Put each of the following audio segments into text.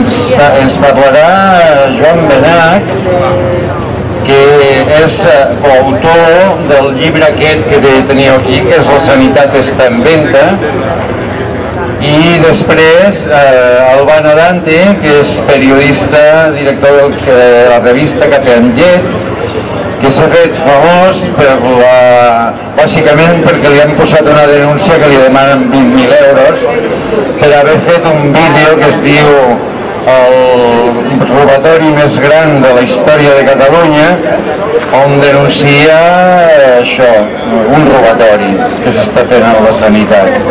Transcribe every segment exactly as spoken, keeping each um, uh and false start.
ens parlarà Joan Benach, que és coautor del llibre aquest que teniu aquí, que és La sanitat està en venta, i després Albano Dante, que és periodista, director de la revista Cafè amb Llet, que s'ha fet famós per la... bàsicament perquè li han posat una denúncia que li demanen vint mil euros per haver fet un vídeo que es diu el robatori més gran de la història de Catalunya, on denuncia això, un robatori que s'està fent a la sanitat.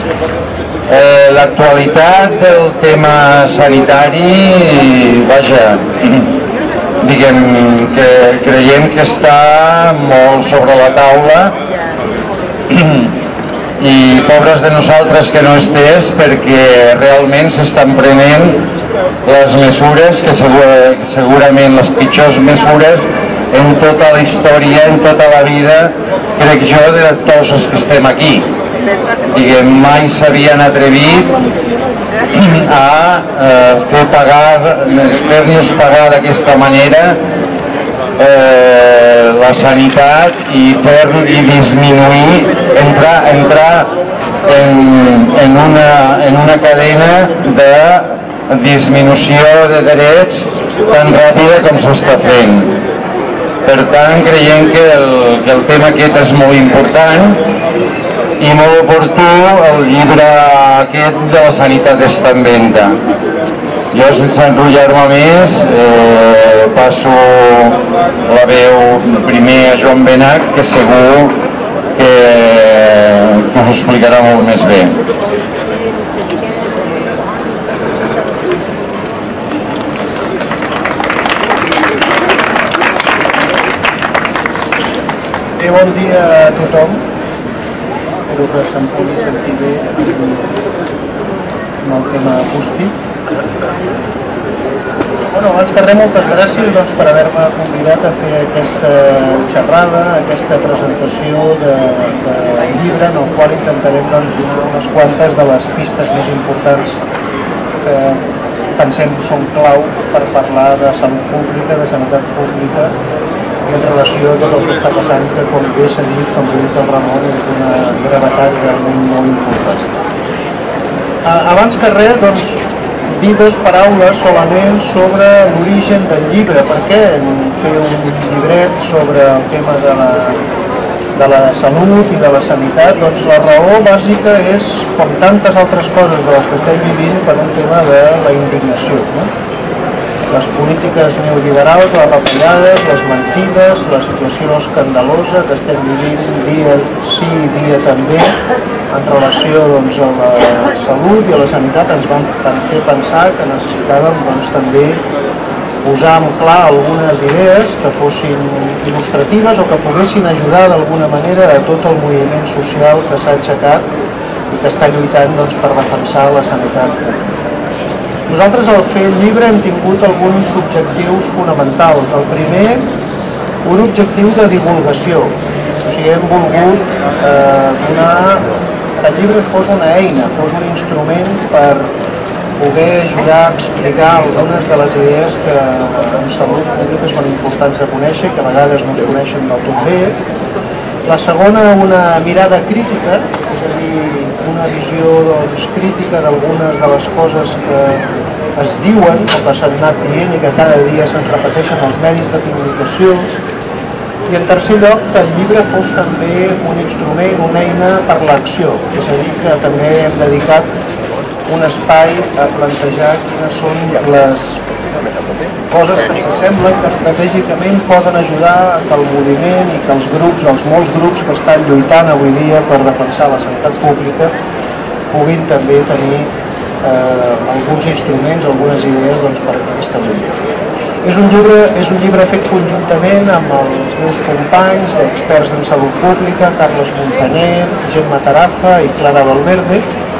L'actualitat del tema sanitari, vaja, diguem que creiem que està molt sobre la taula i pobres de nosaltres que no estés, perquè realment s'estan prenent les mesures que segurament les pitjors mesures en tota la història, en tota la vida, crec jo, de tots els que estem aquí. Diguem, mai s'havien atrevit a fer pagar, fer-nos pagar d'aquesta manera la sanitat i fer i disminuir, entrar, entrar en una cadena de disminució de drets tan ràpida com s'està fent. Per tant, creiem que el tema aquest és molt important i molt oportú, el llibre aquest de La sanitat està en venda. Jo, sense enrotllar-me més, passo la veu primer a Joan Benach, que segur que us ho explicarà molt més bé. Bon dia a tothom. Espero que se'm pugui sentir bé amb el tema acústic. Abans que res, moltes gràcies per haver-me convidat a fer aquesta xerrada, aquesta presentació del llibre, en el qual intentarem donar unes quantes de les pistes més importants que pensem que són clau per parlar de salut pública, de sanitat pública, i en relació a tot el que està passant, que com bé s'ha dit, com ha dit el Ramon, és d'una gravetat realment molt important. Abans que res, doncs, dir dues paraules solament sobre l'origen del llibre. Per què fer un llibret sobre el tema de la, de la salut i de la sanitat? Doncs la raó bàsica és, com tantes altres coses de les que estem vivint, per un tema de la indignació, no? Les polítiques neoliberals, les retallades, les mentides, la situació escandalosa que estem vivint dia sí i dia també en relació doncs, a la salut i a la sanitat ens van fer pensar que necessitàvem doncs, també posar en clar algunes idees que fossin il·lustratives o que poguessin ajudar d'alguna manera a tot el moviment social que s'ha aixecat i que està lluitant doncs, per defensar la sanitat pública. Nosaltres, al fer el llibre, hem tingut alguns objectius fonamentals. El primer, un objectiu de divulgació. O sigui, hem volgut donar que el llibre fos una eina, fos un instrument per poder ajudar a explicar algunes de les idees que en salut pública són importants de conèixer, que a vegades no es coneixen del tot bé. La segona, una mirada crítica, és a dir, una visió doncs, crítica d'algunes de les coses que es diuen o que s'han anat dient i que cada dia se'n repeteixen als medis de comunicació. I en tercer lloc, que el llibre fos també un instrument, una eina per l'acció. És a dir, que també hem dedicat un espai a plantejar quines són les coses que ens semblen que estratègicament poden ajudar que el moviment i que els grups, els molts grups que estan lluitant avui dia per defensar la sanitat pública puguin també tenir eh, alguns instruments, algunes idees doncs, per aquesta lluita. És un llibre, és un llibre fet conjuntament amb els meus companys d'experts en salut pública, Carles Montaner, Gemma Tarafa i Clara Valverde.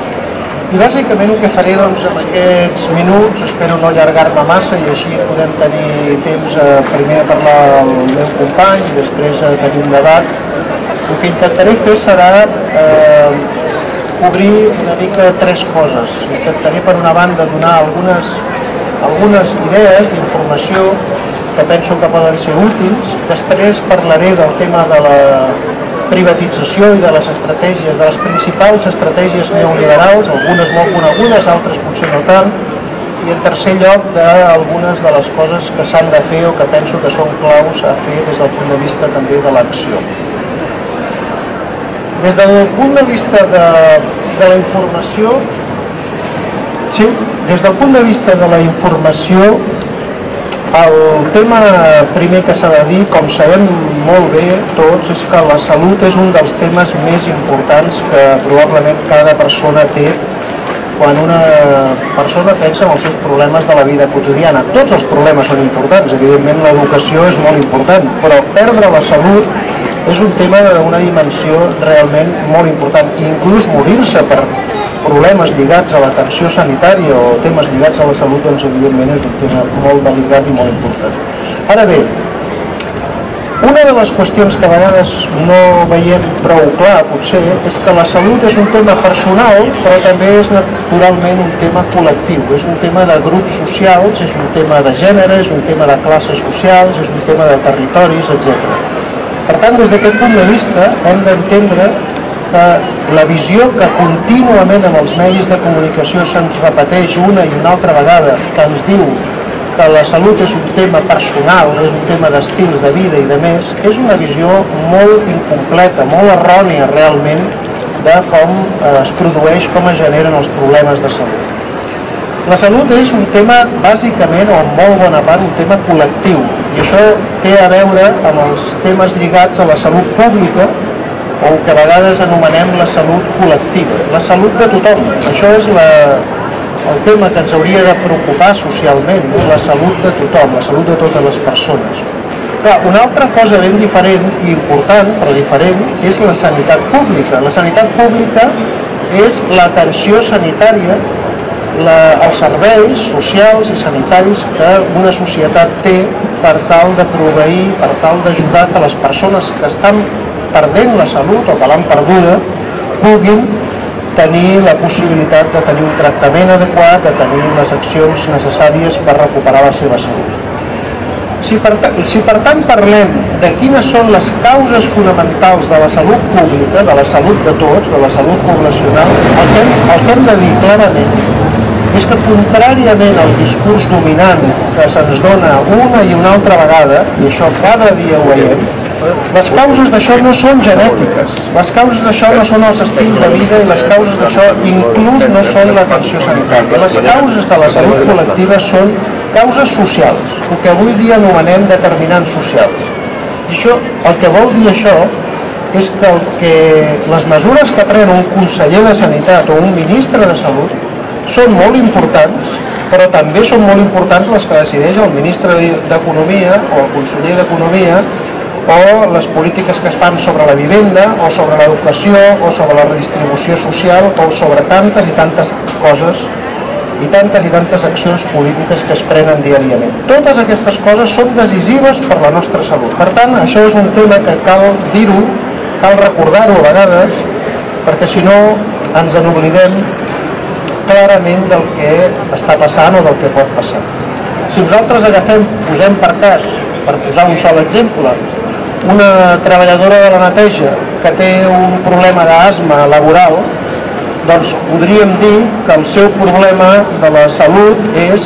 I bàsicament el que faré doncs, en aquests minuts, espero no allargar-me massa i així podem tenir temps a, primer a parlar al meu company i després a tenir un debat. El que intentaré fer serà eh, cobrir una mica tres coses. Intentaré per una banda donar algunes algunes idees d'informació que penso que poden ser útils. Després parlaré del tema de la privatització i de les estratègies, de les principals estratègies neoliberals, algunes molt conegudes, altres potser no tant, i en tercer lloc d'algunes de les coses que s'han de fer o que penso que són claus a fer des del punt de vista també de l'acció. Des del punt de vista de, de la informació, sí, des del punt de vista de la informació, el tema primer que s'ha de dir, com sabem molt bé tots, és que la salut és un dels temes més importants que probablement cada persona té quan una persona pensa en els seus problemes de la vida quotidiana. Tots els problemes són importants, evidentment l'educació és molt important, però perdre la salut és un tema d'una dimensió realment molt important. I inclús morir-se per problemes lligats a l'atenció sanitària o temes lligats a la salut, doncs evidentment és un tema molt delicat i molt important. Ara bé, una de les qüestions que a vegades no veiem prou clar, potser, és que la salut és un tema personal, però també és naturalment un tema col·lectiu. És un tema de grups socials, és un tema de gènere, és un tema de classes socials, és un tema de territoris, etcètera. Per tant, des d'aquest punt de vista, hem d'entendre que la visió que contínuament en els medis de comunicació se'ns repeteix una i una altra vegada, que ens diu que la salut és un tema personal, és un tema d'estils de vida i de més, és una visió molt incompleta, molt errònia realment de com es produeix, com es generen els problemes de salut. La salut és un tema bàsicament, o en molt bona part, un tema col·lectiu, i això té a veure amb els temes lligats a la salut pública, o que a vegades anomenem la salut col·lectiva, la salut de tothom. Això és la, el tema que ens hauria de preocupar socialment, no? La salut de tothom, la salut de totes les persones. Clar, una altra cosa ben diferent i important, però diferent, és la sanitat pública. La sanitat pública és l'atenció sanitària, la, els serveis socials i sanitaris que una societat té per tal de proveir, per tal d'ajudar que les persones que estan perdent la salut o que l'han perduda puguin tenir la possibilitat de tenir un tractament adequat, de tenir les accions necessàries per recuperar la seva salut. Si per, si per tant parlem de quines són les causes fonamentals de la salut pública, de la salut de tots, de la salut poblacional, el que hem, el que hem de dir clarament és que contràriament al discurs dominant que se'ns dona una i una altra vegada, i això cada dia ho veiem, les causes d'això no són genètiques, les causes d'això no són els estils de vida i les causes d'això inclús no són l'atenció sanitària. Les causes de la salut col·lectiva són causes socials, el que avui dia anomenem determinants socials. I això, el que vol dir això és que, el que les mesures que pren un conseller de Sanitat o un ministre de Salut són molt importants, però també són molt importants les que decideix el ministre d'Economia o el conseller d'Economia, o les polítiques que es fan sobre la vivenda, o sobre l'educació, o sobre la redistribució social, o sobre tantes i tantes coses i tantes i tantes accions polítiques que es prenen diàriament. Totes aquestes coses són decisives per la nostra salut. Per tant, això és un tema que cal dir-ho, cal recordar-ho a vegades, perquè si no ens n'oblidem clarament del que està passant o del que pot passar. Si nosaltres agafem, posem per cas, per posar un sol exemple, una treballadora de la neteja que té un problema d'asma laboral, doncs podríem dir que el seu problema de la salut és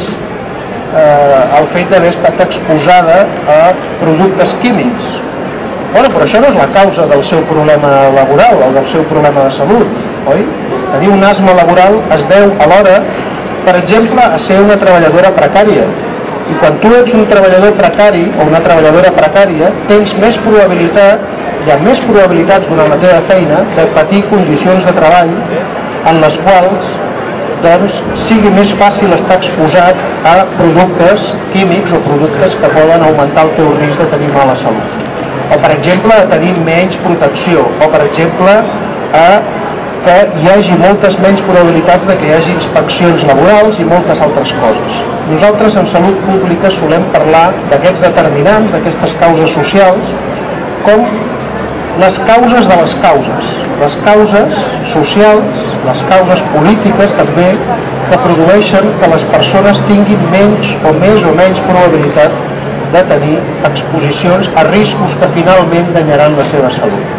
eh, el fet d'haver estat exposada a productes químics. Bueno, però això no és la causa del seu problema laboral o del seu problema de salut, oi? Tenir un asma laboral es deu alhora, per exemple, a ser una treballadora precària. I quan tu ets un treballador precari o una treballadora precària, tens més probabilitat, hi ha més probabilitats durant la teva feina de patir condicions de treball en les quals doncs, sigui més fàcil estar exposat a productes químics o productes que poden augmentar el teu risc de tenir mala salut. O, per exemple, de tenir menys protecció, o, per exemple, a que hi hagi moltes menys probabilitats de que hi hagi inspeccions laborals i moltes altres coses. Nosaltres en salut pública solem parlar d'aquests determinants, d'aquestes causes socials, com les causes de les causes. Les causes socials, les causes polítiques també, que produeixen que les persones tinguin menys o més o menys probabilitat de tenir exposicions a riscos que finalment danyaran la seva salut.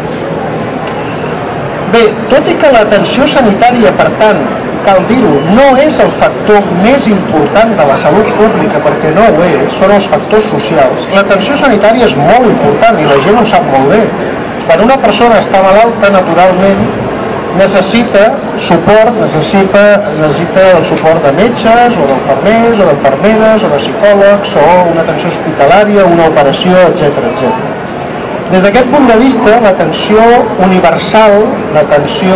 Bé, tot i que l'atenció sanitària, per tant, cal dir-ho, no és el factor més important de la salut pública, perquè no ho és, són els factors socials. L'atenció sanitària és molt important i la gent ho sap molt bé. Quan una persona està malalta, naturalment, necessita suport, necessita, necessita el suport de metges o d'infermers o d'infermeres o de psicòlegs o una atenció hospitalària, una operació, etcètera, etcètera. Des d'aquest punt de vista, l'atenció universal, l'atenció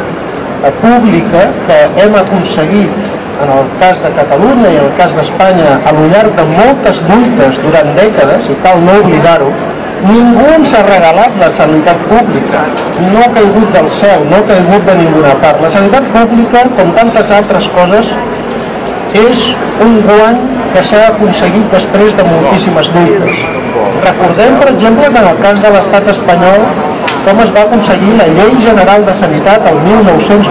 pública que hem aconseguit en el cas de Catalunya i en el cas d'Espanya al llarg de moltes lluites durant dècades, i cal no oblidar-ho, ningú ens ha regalat la sanitat pública, no ha caigut del cel, no ha caigut de ninguna part. La sanitat pública, com tantes altres coses, és un guany que s'ha aconseguit després de moltíssimes lluites. Recordem, per exemple, que en el cas de l'estat espanyol, com es va aconseguir la Llei General de Sanitat el mil nou-cents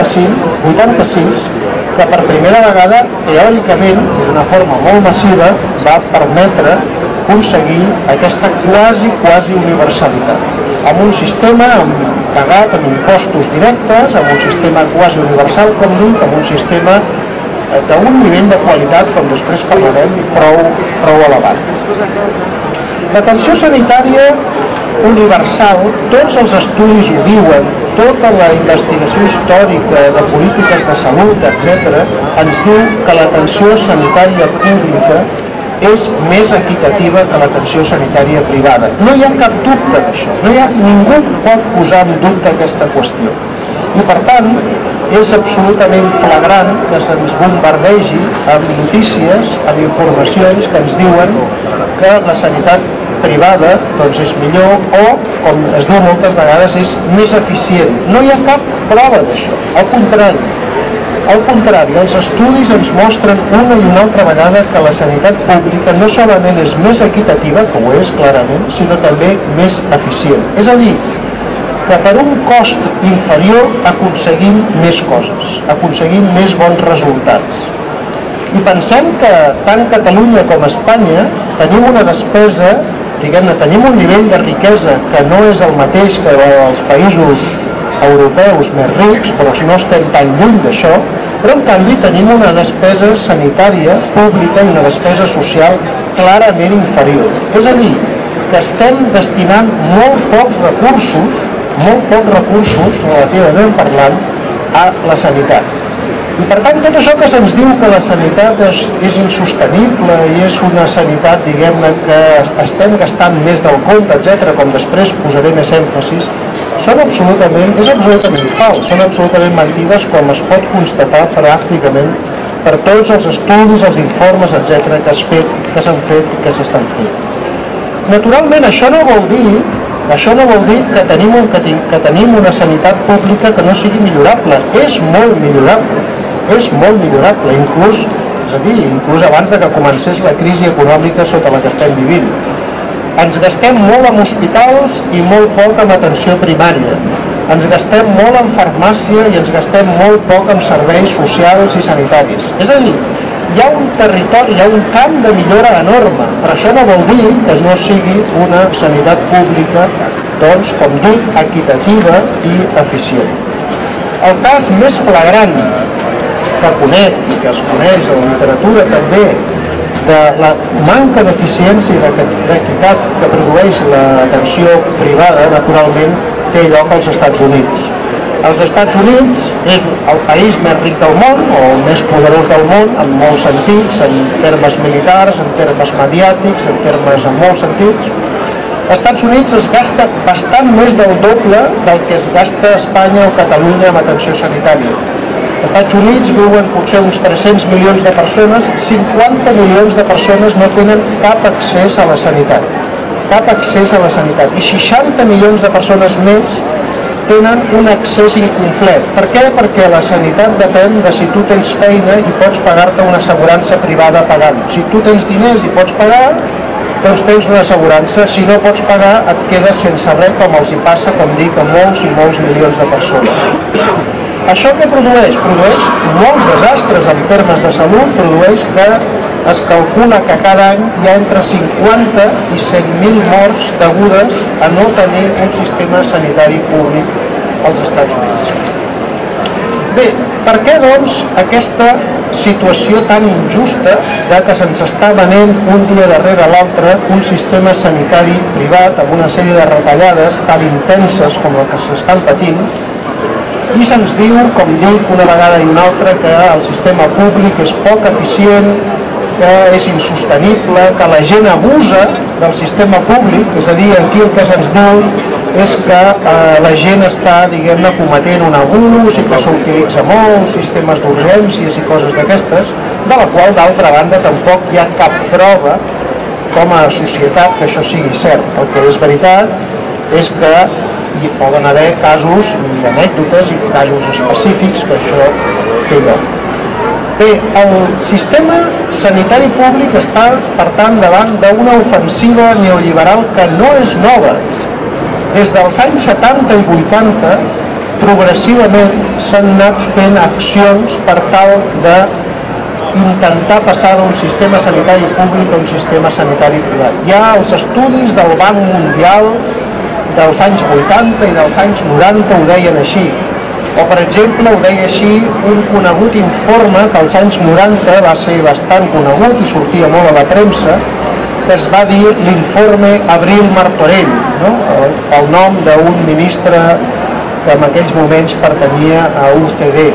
vuitanta-sis, que per primera vegada, teòricament, i d'una forma molt massiva, va permetre aconseguir aquesta quasi, quasi universalitat. Amb un sistema pagat amb impostos directes, amb un sistema quasi universal, com dic, amb un sistema d'un nivell de qualitat, com després parlarem, prou, prou elevat. L'atenció sanitària universal, tots els estudis ho diuen, tota la investigació històrica de polítiques de salut, etcètera, ens diu que l'atenció sanitària pública és més equitativa que l'atenció sanitària privada. No hi ha cap dubte d'això, no hi ha, ningú pot posar en dubte aquesta qüestió. I per tant, és absolutament flagrant que se'ns bombardegi amb notícies, amb informacions que ens diuen que la sanitat privada doncs és millor o, com es diu moltes vegades, és més eficient. No hi ha cap prova d'això, al contrari. Al contrari, els estudis ens mostren una i una altra vegada que la sanitat pública no solament és més equitativa, que ho és clarament, sinó també més eficient. És a dir, que per un cost inferior aconseguim més coses, aconseguim més bons resultats. I pensem que tant Catalunya com Espanya tenim una despesa, diguem-ne, tenim un nivell de riquesa que no és el mateix que els països europeus més rics, però no estem tan lluny d'això, però en canvi tenim una despesa sanitària pública i una despesa social clarament inferior. És a dir, que estem destinant molt pocs recursos, molt pocs recursos, relativament parlant, a la sanitat. I per tant, tot això que se'ns diu que la sanitat és, és insostenible i és una sanitat, diguem-ne, que estem gastant més del compte, etcètera, com després posaré més èmfasis, són absolutament, és absolutament fals, són absolutament mentides, com es pot constatar pràcticament per tots els estudis, els informes, etcètera, que s'han fet i que s'estan fent. Naturalment, això no vol dir Això no vol dir que tenim, que, que tenim una sanitat pública que no sigui millorable. És molt millorable, és molt millorable, inclús, és a dir, inclús abans de que comencés la crisi econòmica sota la que estem vivint. Ens gastem molt en hospitals i molt poc en atenció primària. Ens gastem molt en farmàcia i ens gastem molt poc en serveis socials i sanitaris. És a dir, hi ha un territori, hi ha un camp de millora enorme, però això no vol dir que no sigui una sanitat pública, doncs, com dic, equitativa i eficient. El cas més flagrant que conec i que es coneix a la literatura també de la manca d'eficiència i d'equitat que produeix l'atenció privada, naturalment, té lloc als Estats Units. Els Estats Units és el país més ric del món, o el més poderós del món, en molts sentits, en termes militars, en termes mediàtics, en termes en molts sentits. Als Estats Units es gasta bastant més del doble del que es gasta a Espanya o Catalunya amb atenció sanitària. Als Estats Units viuen potser uns tres-cents milions de persones, cinquanta milions de persones no tenen cap accés a la sanitat, cap accés a la sanitat, i seixanta milions de persones més tenen un accés incomplet. Per què? Perquè la sanitat depèn de si tu tens feina i pots pagar-te una assegurança privada pagant. Si tu tens diners i pots pagar, doncs tens una assegurança. Si no pots pagar, et quedes sense res, com els hi passa, com dic, a molts i molts milions de persones. això què produeix? Produeix molts desastres en termes de salut, produeix que es calcula que cada any hi ha entre cinquanta i cent mil morts degudes a no tenir un sistema sanitari públic als Estats Units. Bé, per què doncs aquesta situació tan injusta de que se'ns està venent un dia darrere l'altre un sistema sanitari privat amb una sèrie de retallades tan intenses com el que s'estan patint, i se'ns diu, com dic una vegada i una altra, que el sistema públic és poc eficient, que és insostenible, que la gent abusa del sistema públic, és a dir, aquí el que se'ns diu és que eh, la gent està, diguem-ne, cometent un abús i que s'utilitza molt, sistemes d'urgències i coses d'aquestes, de la qual, d'altra banda, tampoc hi ha cap prova com a societat que això sigui cert. El que és veritat és que hi poden haver casos i anècdotes i casos específics que això té lloc. Bé, el sistema sanitari públic està, per tant, davant d'una ofensiva neoliberal que no és nova. Des dels anys setanta i vuitanta, progressivament s'han anat fent accions per tal d'intentar passar d'un sistema sanitari públic a un sistema sanitari privat. Hi ha els estudis del Banc Mundial dels anys vuitanta i dels anys noranta ho deien així. O, per exemple, ho deia així un conegut informe que als anys noranta va ser bastant conegut i sortia molt a la premsa, que es va dir l'informe Abril Martorell, no? el, el nom d'un ministre que en aquells moments pertanyia a U C D.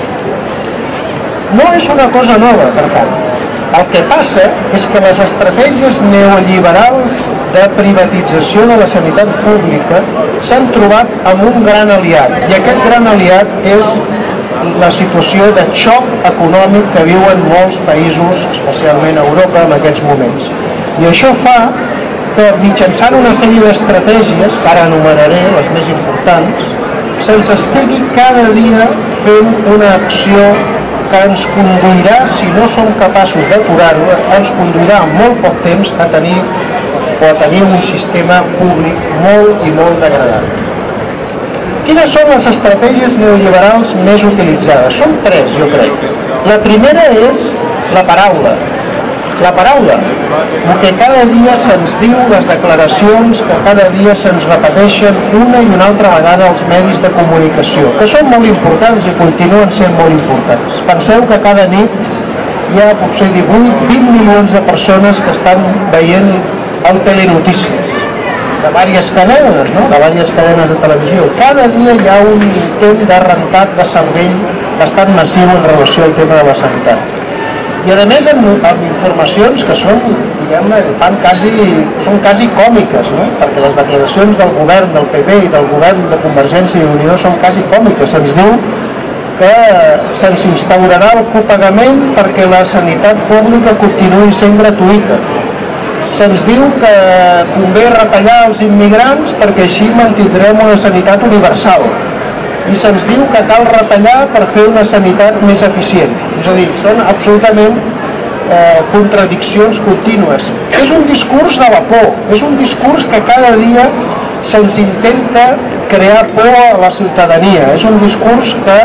No és una cosa nova, per tant. El que passa és que les estratègies neoliberals de privatització de la sanitat pública s'han trobat amb un gran aliat, i aquest gran aliat és la situació de xoc econòmic que viuen molts països, especialment a Europa, en aquests moments. I això fa que mitjançant una sèrie d'estratègies, que ara enumeraré les més importants, se'ns estigui cada dia fent una acció que ens conduirà, si no som capaços d'aturar-ho, ens conduirà en molt poc temps a tenir o a tenir un sistema públic molt i molt degradat. Quines són les estratègies neoliberals més utilitzades? Són tres, jo crec. La primera és la paraula. La paraula, el que cada dia se'ns diu, les declaracions que cada dia se'ns repeteixen una i una altra vegada als medis de comunicació, que són molt importants i continuen sent molt importants. Penseu que cada nit hi ha potser divuit a vint milions de persones que estan veient el telenotícies, de diverses cadenes, no? de diverses cadenes de televisió. Cada dia hi ha un intent de rentat de cervell bastant massiu en relació al tema de la sanitat. I a més amb, amb informacions que són, diguem-ne, fan quasi, són quasi còmiques, no? Perquè les declaracions del govern del P P i del govern de Convergència i Unió són quasi còmiques. Se'ns diu que se'ns instaurarà el copagament perquè la sanitat pública continuï sent gratuïta. Se'ns diu que convé retallar els immigrants perquè així mantindrem una sanitat universal. I se'ns diu que cal retallar per fer una sanitat més eficient. És a dir, són absolutament eh, contradiccions contínues. És un discurs de la por, és un discurs que cada dia se'ns intenta crear por a la ciutadania. És un discurs que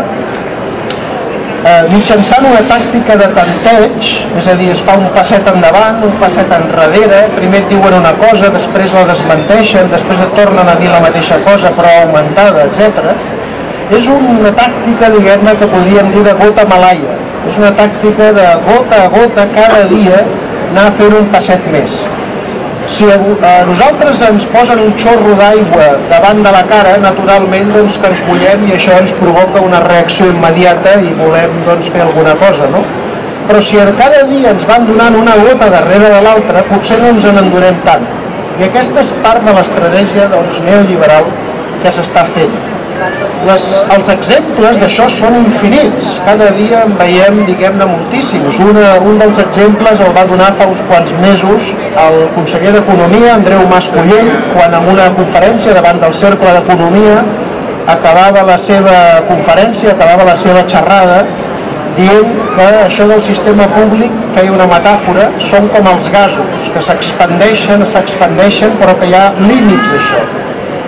eh, mitjançant una tàctica de tanteig, és a dir, es fa un passet endavant, un passet enrere, primer et diuen una cosa, després la desmenteixen, després et tornen a dir la mateixa cosa però augmentada, etcètera. És una tàctica, diguem-ne, que podríem dir de gota malaia. És una tàctica de gota a gota, cada dia, anar fent un passet més. Si a nosaltres ens posen un xorro d'aigua davant de la cara, naturalment doncs, que ens mullem i això ens provoca una reacció immediata i volem doncs, fer alguna cosa, no? Però si cada dia ens van donant una gota darrere de l'altra, potser no ens en endonem tant. I aquesta és part de l'estratègia doncs, neoliberal que s'està fent. Les, els exemples d'això són infinits. Cada dia en veiem, diguem-ne, moltíssims. Una, un dels exemples el va donar fa uns quants mesos el conseller d'Economia, Andreu Mas Collell, quan en una conferència davant del Cercle d'Economia acabava la seva conferència, acabava la seva xerrada, dient que això del sistema públic, feia una metàfora, són com els gasos, que s'expandeixen, s'expandeixen, però que hi ha límits d'això.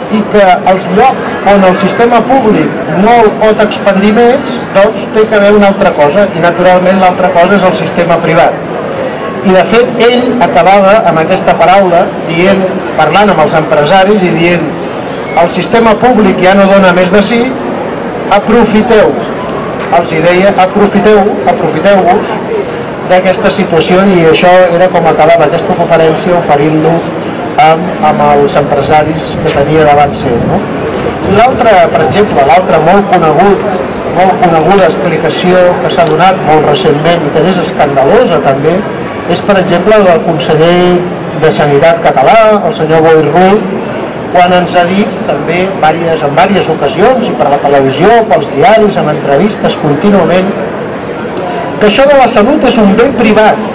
i que el lloc on el sistema públic no el pot expandir més, doncs té que haver una altra cosa, i naturalment l'altra cosa és el sistema privat. I de fet ell acabava amb aquesta paraula dient, parlant amb els empresaris i dient el sistema públic ja no dona més de si, aprofiteu, els hi deia, aprofiteu, aprofiteu-vos d'aquesta situació, i això era com acabava aquesta conferència oferint-lo amb, amb els empresaris que tenia davant seu. No? I l'altra, per exemple, l'altra molt conegut, molt coneguda explicació que s'ha donat molt recentment i que és escandalosa també, és per exemple el conseller de Sanitat català, el senyor Boi Ruiz, quan ens ha dit també diverses, en diverses ocasions i per la televisió, pels diaris, en entrevistes contínuament, que això de la salut és un bé privat.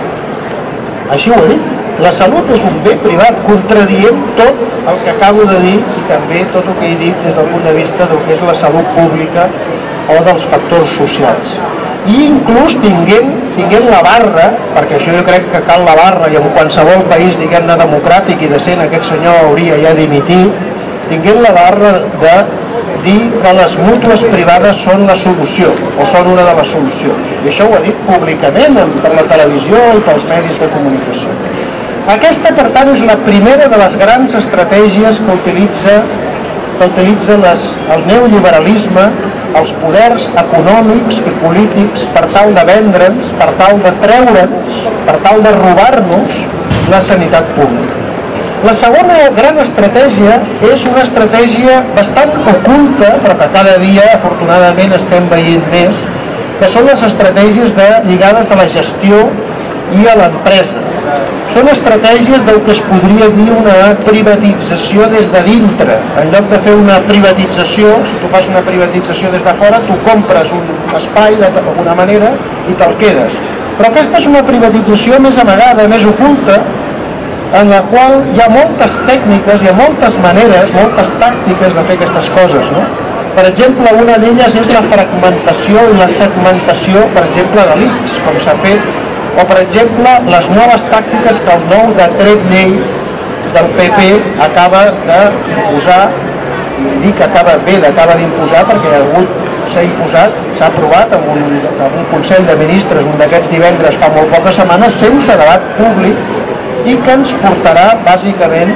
Així ho ha dit. La salut és un bé privat, contradient tot el que acabo de dir i també tot el que he dit des del punt de vista del que és la salut pública o dels factors socials. I inclús tinguent, tinguent la barra, perquè això jo crec que cal la barra i en qualsevol país, diguem-ne, democràtic i decent, aquest senyor hauria ja dimitit, tinguent la barra de dir que les mútues privades són la solució, o són una de les solucions. I això ho ha dit públicament per la televisió i pels medis de comunicació. Aquesta, per tant, és la primera de les grans estratègies que utilitza, que utilitza les, el neoliberalisme, els poders econòmics i polítics per tal de vendre'ns, per tal de treure'ns, per tal de robar-nos la sanitat pública. La segona gran estratègia és una estratègia bastant oculta, però que cada dia, afortunadament, estem veient més, que són les estratègies de, lligades a la gestió i a l'empresa. Són estratègies del que es podria dir una privatització des de dintre. En lloc de fer una privatització, si tu fas una privatització des de fora, tu compres un espai d'alguna manera i te'l quedes. Però aquesta és una privatització més amagada, més oculta, en la qual hi ha moltes tècniques, hi ha moltes maneres, moltes tàctiques de fer aquestes coses, no? Per exemple, una d'elles és la fragmentació i la segmentació, per exemple, de l'I C S, com s'ha fet, o, per exemple, les noves tàctiques que el nou decret llei del P P acaba d'imposar, i dic que acaba bé d'acaba d'imposar perquè ha hagut, s'ha imposat, s'ha aprovat en un, en un Consell de Ministres, un d'aquests divendres fa molt poques setmanes, sense debat públic, i que ens portarà, bàsicament,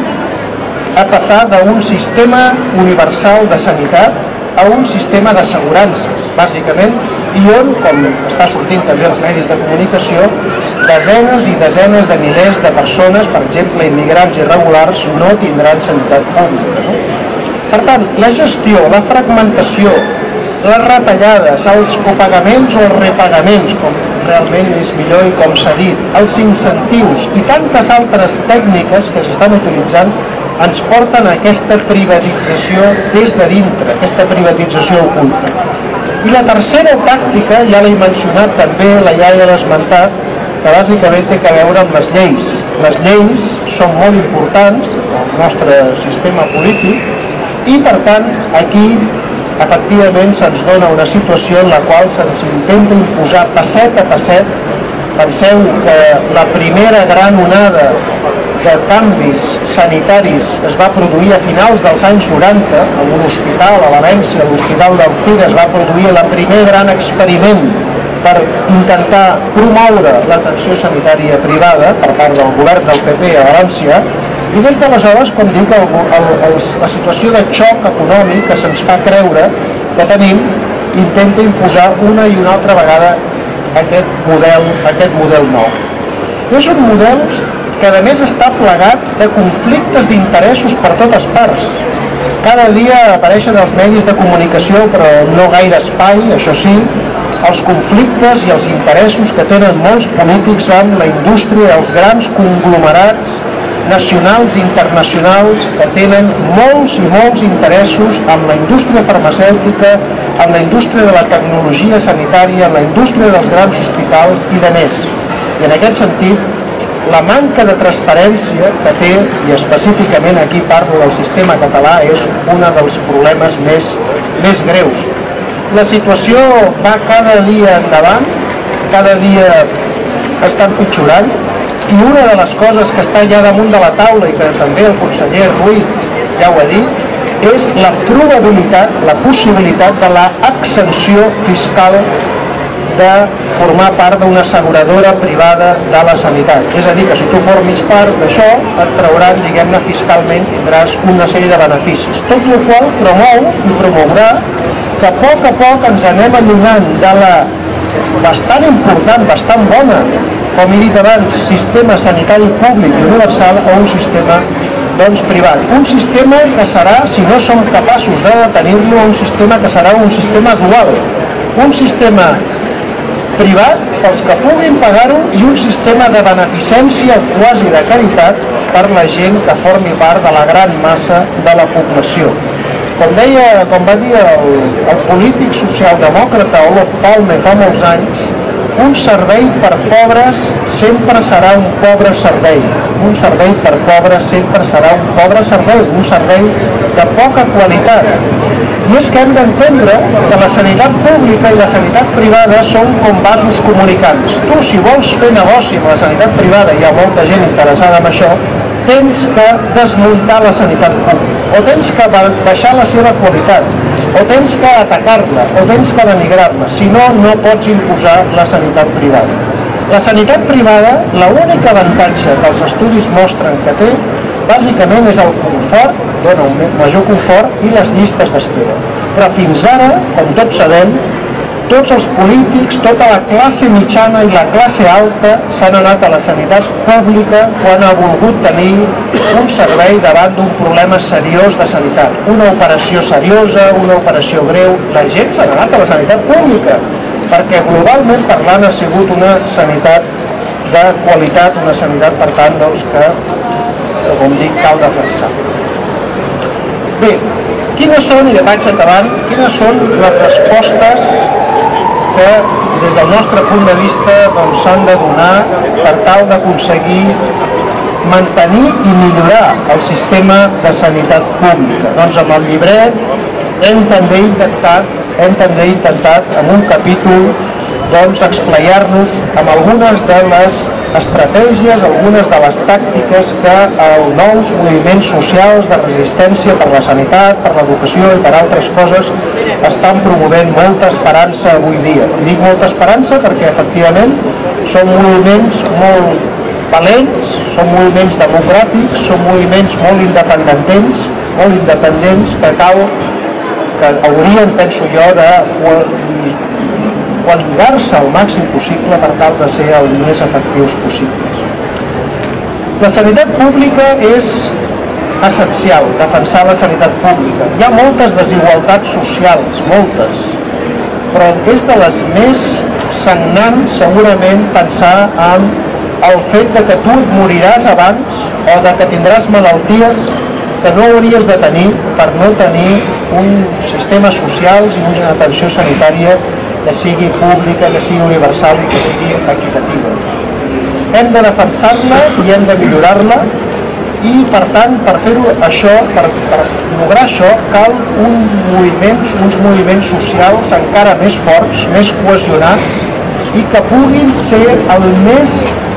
a passar d'un sistema universal de sanitat a un sistema d'assegurances, bàsicament, i on, com està sortint també als medis de comunicació, desenes i desenes de milers de persones, per exemple, immigrants irregulars, no tindran sanitat pública. No? Per tant, la gestió, la fragmentació, les retallades, els copagaments o els repagaments, com realment és millor i com s'ha dit, els incentius i tantes altres tècniques que s'estan utilitzant ens porten a aquesta privatització des de dintre, aquesta privatització oculta. I la tercera tàctica, ja l'he mencionat també, la Iaia l'ha esmentat, que bàsicament té que veure amb les lleis. Les lleis són molt importants al nostre sistema polític i, per tant, aquí efectivament se'ns dona una situació en la qual se'ns intenta imposar passet a passet. Penseu que la primera gran onada de canvis sanitaris es va produir a finals dels anys noranta, en un hospital a València, l'Hospital d'Alzira, es va produir el primer gran experiment per intentar promoure l'atenció sanitària privada per part del govern del P P a València, i des d'aleshores, com dic, el, el, el, la situació de xoc econòmic que se'ns fa creure que tenim intenta imposar una i una altra vegada aquest model, aquest model nou. És un model que a més està plagat de conflictes d'interessos per totes parts. Cada dia apareixen els medis de comunicació, però no gaire espai, això sí, els conflictes i els interessos que tenen molts polítics amb la indústria, els grans conglomerats nacionals i internacionals que tenen molts i molts interessos amb la indústria farmacèutica, amb la indústria de la tecnologia sanitària, amb la indústria dels grans hospitals i de més. I en aquest sentit, la manca de transparència que té, i específicament aquí parlo del sistema català, és un dels problemes més, més greus. La situació va cada dia endavant, cada dia està empitjorant, i una de les coses que està ja damunt de la taula i que també el conseller Ruiz ja ho ha dit, és la probabilitat, la possibilitat de l'exempció fiscal de formar part d'una asseguradora privada de la sanitat. És a dir, que si tu formis part d'això, et trauran, diguem-ne, fiscalment, tindràs una sèrie de beneficis. Tot el qual promou i promourà que a poc a poc ens anem allunyant de la bastant important, bastant bona, com he dit abans, sistema sanitari públic i universal a un sistema doncs privat. Un sistema que serà, si no som capaços de detenir-lo, un sistema que serà un sistema dual. Un sistema privat pels que puguin pagar-ho i un sistema de beneficència o quasi de caritat per la gent que formi part de la gran massa de la població. Com deia, com va dir el, el polític socialdemòcrata Olof Palme fa molts anys, un servei per pobres sempre serà un pobre servei. Un servei per pobres sempre serà un pobre servei, un servei de poca qualitat. I és que hem d'entendre que la sanitat pública i la sanitat privada són com vasos comunicants. Tu, si vols fer negoci amb la sanitat privada, hi ha molta gent interessada en això, tens que desmuntar la sanitat pública, o tens que baixar la seva qualitat, o tens que atacar-la, o tens que denigrar-la, si no, no pots imposar la sanitat privada. La sanitat privada, l'únic avantatge que els estudis mostren que té, bàsicament és el confort, dona un major confort, i les llistes d'espera. Però fins ara, com tots sabem, tots els polítics, tota la classe mitjana i la classe alta s'han anat a la sanitat pública quan ha volgut tenir un servei davant d'un problema seriós de sanitat. Una operació seriosa, una operació greu. La gent s'ha anat a la sanitat pública perquè globalment parlant ha sigut una sanitat de qualitat, una sanitat, per tant, doncs, que, com dic, cal defensar. Bé, quines són, i ja vaig acabant, quines són les respostes que des del nostre punt de vista s'han de donar per tal d'aconseguir mantenir i millorar el sistema de sanitat pública? Doncs amb el llibret hem també intentat, hem també intentat en un capítol doncs, explayar-nos amb algunes de les estratègies, algunes de les tàctiques que els nous moviments socials de resistència per la sanitat, per l'educació i per altres coses estan promovent molta esperança avui dia. I dic molta esperança perquè efectivament són moviments molt valents, són moviments democràtics, són moviments molt independents, molt independents que cal, que haurien, penso jo, de qualificar-se al màxim possible per tal de ser el més efectius possibles. La sanitat pública és essencial, defensar la sanitat pública. Hi ha moltes desigualtats socials, moltes, però és de les més sagnants segurament pensar en el fet de que tu et moriràs abans o de que tindràs malalties que no hauries de tenir per no tenir uns sistemes socials i una atenció sanitària que sigui pública, que sigui universal i que sigui equitativa. Hem de defensar-la i hem de millorar-la i, per tant, per fer-ho això, per, per lograr això, cal un moviments, uns moviments socials encara més forts, més cohesionats i que puguin ser el més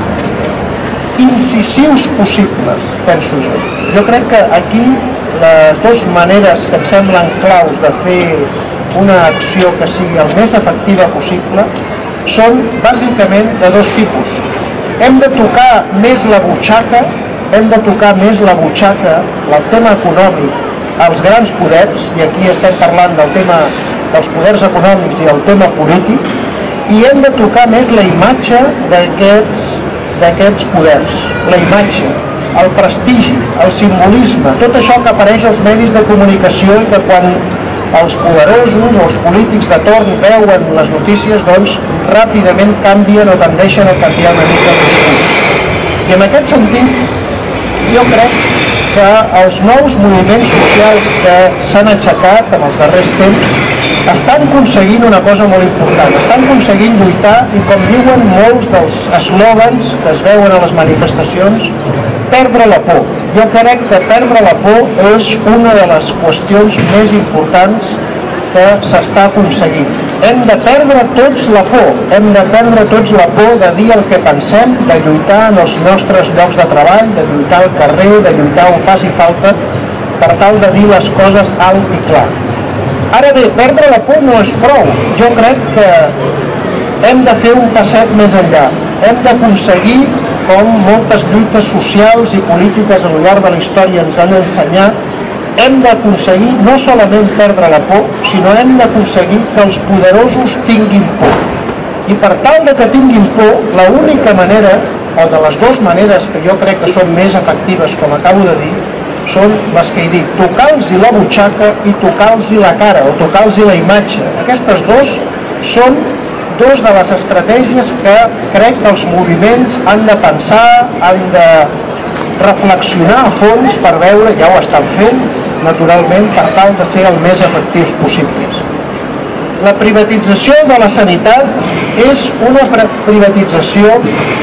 incisius possibles, penso jo. Jo crec que aquí les dues maneres que em semblen claus de fer una acció que sigui el més efectiva possible són bàsicament de dos tipus. Hem de tocar més la butxaca, hem de tocar més la butxaca, el tema econòmic, als grans poders, i aquí estem parlant del tema dels poders econòmics i el tema polític, i hem de tocar més la imatge d'aquests d'aquests poders, la imatge, el prestigi, el simbolisme, tot això que apareix als medis de comunicació i que quan els poderosos o els polítics de torn veuen les notícies, doncs ràpidament canvien o tendeixen a canviar una mica el discurs. I en aquest sentit, jo crec que els nous moviments socials que s'han aixecat en els darrers temps estan aconseguint una cosa molt important, estan aconseguint lluitar i, com diuen molts dels eslògans que es veuen a les manifestacions, perdre la por. Jo crec que perdre la por és una de les qüestions més importants que s'està aconseguint. Hem de perdre tots la por, hem de perdre tots la por de dir el que pensem, de lluitar en els nostres llocs de treball, de lluitar al carrer, de lluitar on faci falta, per tal de dir les coses alt i clar. Ara bé, perdre la por no és prou. Jo crec que hem de fer un passet més enllà. Hem d'aconseguir, com moltes lluites socials i polítiques al llarg de la història ens han ensenyat, hem d'aconseguir no solament perdre la por, sinó hem d'aconseguir que els poderosos tinguin por. I per tal de que tinguin por, l'única manera, o de les dues maneres que jo crec que són més efectives, com acabo de dir, són les que he dit, tocar-los-hi la butxaca i tocar-los-hi la cara, o tocar-los-hi la imatge. Aquestes dues són dues de les estratègies que crec que els moviments han de pensar, han de reflexionar a fons per veure, ja ho estan fent, naturalment, per tal de ser el més efectius possibles. La privatització de la sanitat és una privatització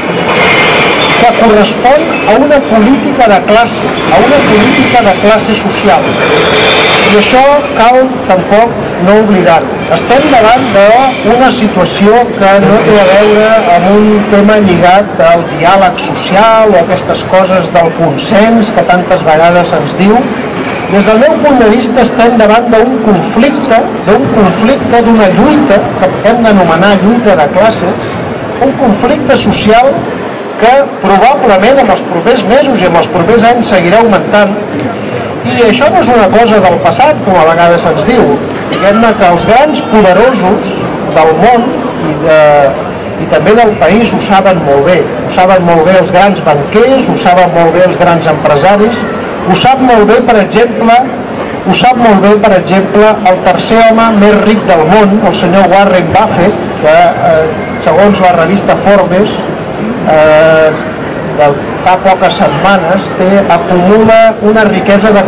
que correspon a una política de classe, a una política de classe social. I això cal tampoc no oblidar-ho. Estem davant d'una situació que no té a veure amb un tema lligat al diàleg social o aquestes coses del consens que tantes vegades ens diu. Des del meu punt de vista estem davant d'un conflicte, d'un conflicte, d'una lluita, que hem d'anomenar lluita de classes, un conflicte social que probablement en els propers mesos i en els propers anys seguirà augmentant. I això no és una cosa del passat, com a vegades se'ns diu. Diguem-ne que els grans poderosos del món i, de, i també del país ho saben molt bé. Ho saben molt bé els grans banquers, ho saben molt bé els grans empresaris, ho sap molt bé, per exemple, ho sap molt bé, per exemple, el tercer home més ric del món, el senyor Warren Buffett, que eh, segons la revista Forbes, eh, de fa poques setmanes, té, acumula una riquesa de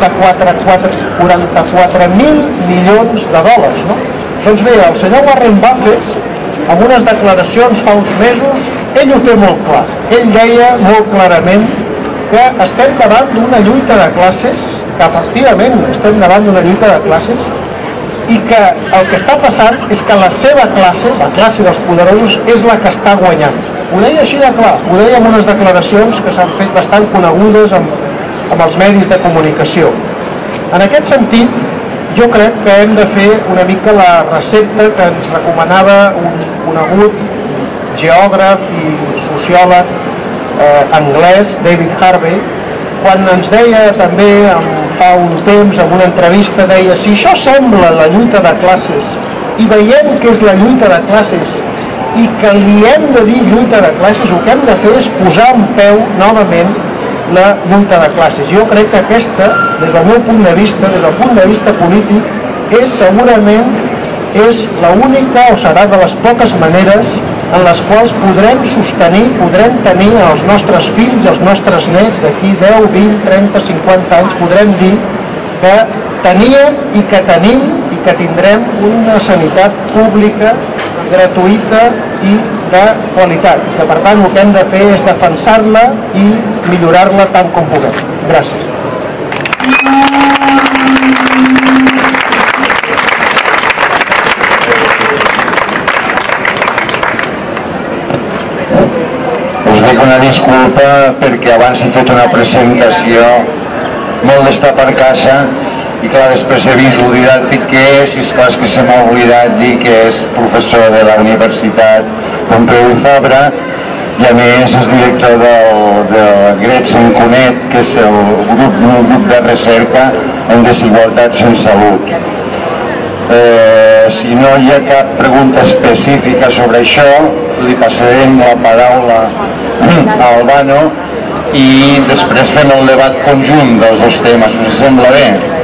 quaranta-quatre mil milions de dòlars. No? Doncs bé, el senyor Warren Buffett, amb unes declaracions fa uns mesos, ell ho té molt clar. Ell deia molt clarament que estem davant d'una lluita de classes, que efectivament estem davant d'una lluita de classes, i que el que està passant és que la seva classe, la classe dels poderosos, és la que està guanyant. Ho deia així de clar, ho deia amb unes declaracions que s'han fet bastant conegudes amb, amb els medis de comunicació. En aquest sentit, jo crec que hem de fer una mica la recepta que ens recomanava un conegut geògraf i sociòleg eh, anglès, David Harvey, quan ens deia també fa un temps, en una entrevista, deia si això sembla la lluita de classes i veiem que és la lluita de classes i que li hem de dir lluita de classes, el que hem de fer és posar en peu novament la lluita de classes. Jo crec que aquesta, des del meu punt de vista, des del punt de vista polític, és segurament és l'única o serà de les poques maneres en les quals podrem sostenir, podrem tenir als nostres fills i als nostres nets d'aquí deu, vint, trenta, cinquanta anys, podrem dir que teníem i que tenim i que tindrem una sanitat pública, gratuïta i de qualitat. Que per tant el que hem de fer és defensar-la i millorar-la tant com puguem. Gràcies. Us dic una disculpa perquè abans he fet una presentació molt d'estar per casa i clar, després he vist el didàctic que és i esclar, és que se m'ha oblidat dir que és professor de la Universitat Pompeu Fabra i a més és director del, del Gretchen Cunet, que és el grup, un grup de recerca en desigualtats en salut. Eh, si no hi ha cap pregunta específica sobre això, li passarem la paraula a Albano i després fem el debat conjunt dels dos temes. Us sembla bé?